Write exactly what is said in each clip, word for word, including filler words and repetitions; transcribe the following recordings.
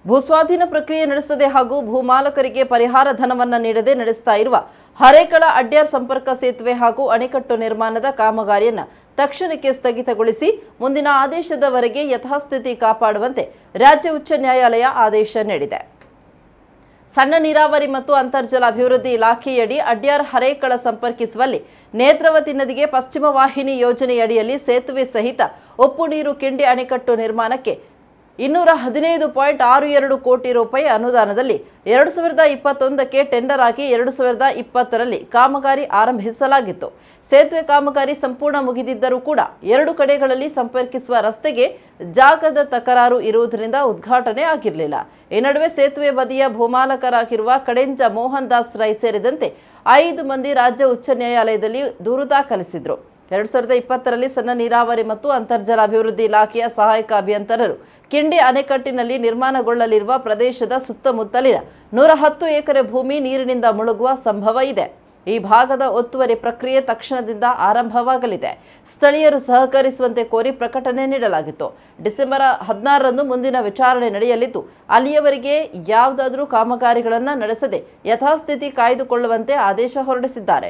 ಭೂಸ್ವಾಧೀನ ಪ್ರಕ್ರಿಯೆ ನಡೆಸದೆ ಹಾಗೂ ಭೂಮಾಲಕರಿಗೆ ಪರಿಹಾರ ಧನವನ್ನು ನೀಡದೆ ನಡೆಸ್ತಾ ಇರುವ ಹರೇಕಳ ಅಡ್ಯಾರ್ ಸಂಪರ್ಕ ಸೇತುವೆ ಹಾಗೂ ಅಣೆಕಟ್ಟು ನಿರ್ಮಾಣದ ಕಾಮಗಾರಿಯನ್ನು ತಕ್ಷಣಕ್ಕೆ ಸ್ಥಗಿತಗೊಳಿಸಿ ಮುಂದಿನ ಆದೇಶದವರೆಗೆ ಯಥಾಸ್ಥಿತಿ ಕಾಪಾಡುವಂತೆ ರಾಜ್ಯ ಉಚ್ಚ ನ್ಯಾಯಾಲಯ ಆದೇಶ ನೀಡಿದೆ. ಸಣ್ಣ ನೀರಾವರಿ ಮತ್ತು ಅಂತರ್ಜಲ ಅಭಿವೃದ್ಧಿ ಇಲಾಖೆಯಡಿ ಅಡ್ಯಾರ್ ಹರೇಕಳ ಸಂಪರ್ಕಿಸುವಲ್ಲಿ ನೇತ್ರಾವತಿ ನದಿಗೆ ಪಶ್ಚಿಮ ವಾಹಿನಿ ಯೋಜನೆಯಡಿಯಲ್ಲಿ ಸೇತುವೆ ಸಹಿತ ಉಪ್ಪು ನೀರು ಕಿಂಡಿ ಅಣೆಕಟ್ಟು ನಿರ್ಮಾಣಕ್ಕೆ ಇನ್ನೂರ ಹದಿನೈದು ಪಾಯಿಂಟ್ ಆರು ಎರಡು ಕೋಟಿ ರೂಪಾಯಿ ಅನುದಾನದಲ್ಲಿ ಎರಡು ಸಾವಿರದ ಇಪ್ಪತ್ತೊಂದಕ್ಕೆ ಟೆಂಡರ್ ಆಗಿ ಎರಡು ಸಾವಿರದ ಇಪ್ಪತ್ತರಲ್ಲಿ ಕಾಮಗಾರಿ ಆರಂಭಿಸಲಾಗಿತ್ತು. ಸೇತುವೆ ಕಾಮಗಾರಿ ಸಂಪೂರ್ಣ ಮುಗಿದಿದ್ದರೂ ಕೂಡ ಎರಡು ಕಡೆಗಳಲ್ಲಿ ಸಂಪರ್ಕಿಸುವ ರಸ್ತೆಗೆ ಜಾಗದ ತಕರಾರು ಇರುವುದರಿಂದ ಉದ್ಘಾಟನೆ ಆಗಿರಲಿಲ್ಲ. ಈ ನಡುವೆ ಸೇತುವೆ ಬದಿಯ ಭೂಮಾಲಕರಾಗಿರುವ ಕಡೆಂಜ ಮೋಹನ್ ದಾಸ್ ರೈ ಸೇರಿದಂತೆ ಐದು ಮಂದಿ ರಾಜ್ಯ ಉಚ್ಚ ನ್ಯಾಯಾಲಯದಲ್ಲಿ ದೂರು ದಾಖಲಿಸಿದರು. ಎರಡು ಸಾವಿರದ ಇಪ್ಪತ್ತರಲ್ಲಿ ಸಣ್ಣ ನೀರಾವರಿ ಮತ್ತು ಅಂತರ್ಜಲ ಅಭಿವೃದ್ಧಿ ಇಲಾಖೆಯ ಸಹಾಯಕ ಅಭಿಯಂತರರು ಕಿಂಡಿ ಅಣೆಕಟ್ಟಿನಲ್ಲಿ ನಿರ್ಮಾಣಗೊಳ್ಳಲಿರುವ ಪ್ರದೇಶದ ಸುತ್ತಮುತ್ತಲಿನ ನೂರ ಹತ್ತು ಎಕರೆ ಭೂಮಿ ನೀರಿನಿಂದ ಮುಳುಗುವ ಸಂಭವ ಇದೆ. ಈ ಭಾಗದ ಒತ್ತುವರಿ ಪ್ರಕ್ರಿಯೆ ತಕ್ಷಣದಿಂದ ಆರಂಭವಾಗಲಿದೆ. ಸ್ಥಳೀಯರು ಸಹಕರಿಸುವಂತೆ ಕೋರಿ ಪ್ರಕಟಣೆ ನೀಡಲಾಗಿತ್ತು. ಡಿಸೆಂಬರ್ ಹದಿನಾರರಂದು ಮುಂದಿನ ವಿಚಾರಣೆ ನಡೆಯಲಿದ್ದು ಅಲ್ಲಿಯವರೆಗೆ ಯಾವುದಾದರೂ ಕಾಮಗಾರಿಗಳನ್ನು ನಡೆಸದೆ ಯಥಾಸ್ಥಿತಿ ಕಾಯ್ದುಕೊಳ್ಳುವಂತೆ ಆದೇಶ ಹೊರಡಿಸಿದ್ದಾರೆ.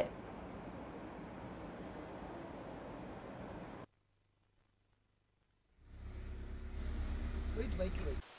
Wait, wait, wait.